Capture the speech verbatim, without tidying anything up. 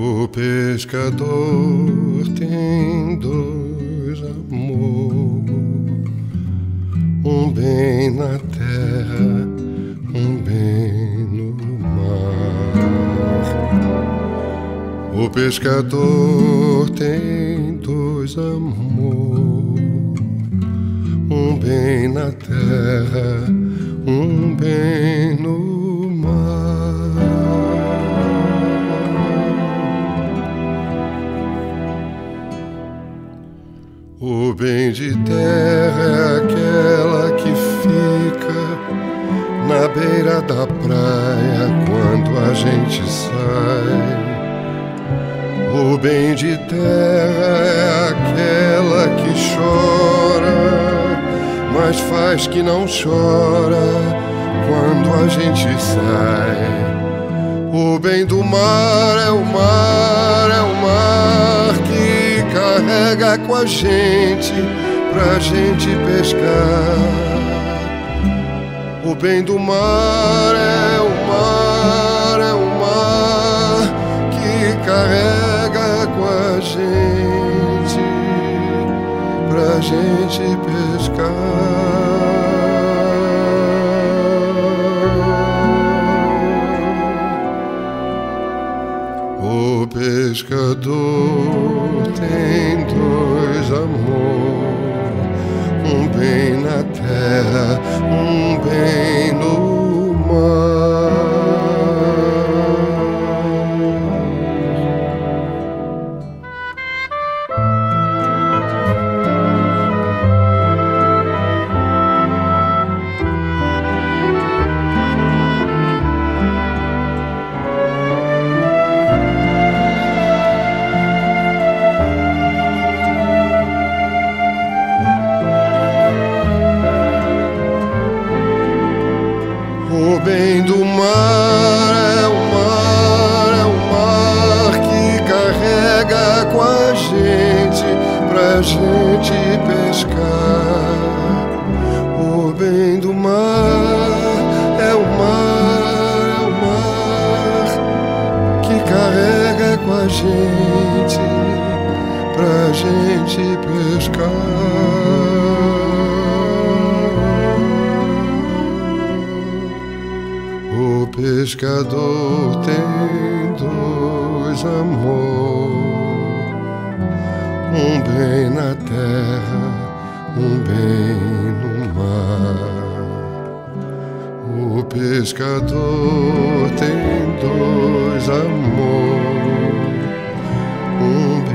O pescador tem dois amor, um bem na terra, um bem no mar. O pescador tem dois amor, um bem na terra, um bem no mar. O bem de terra é aquela que fica na beira da praia quando a gente sai. O bem de terra é aquela que chora, mas faz que não chora quando a gente sai. O bem do mar é o mar, é o mar que carrega com a gente pra gente pescar. O bem do mar é o mar, é o mar que carrega com a gente pra gente pescar. O pescador tem dois amor, um bem na terra, um bem no mar. O bem do mar é o mar, é o mar que carrega com a gente pra gente pescar. O bem do mar é o mar, é o mar que carrega com a gente pra gente pescar. O pescador tem dois amor, um bem na terra, um bem no mar. O pescador tem dois amor, um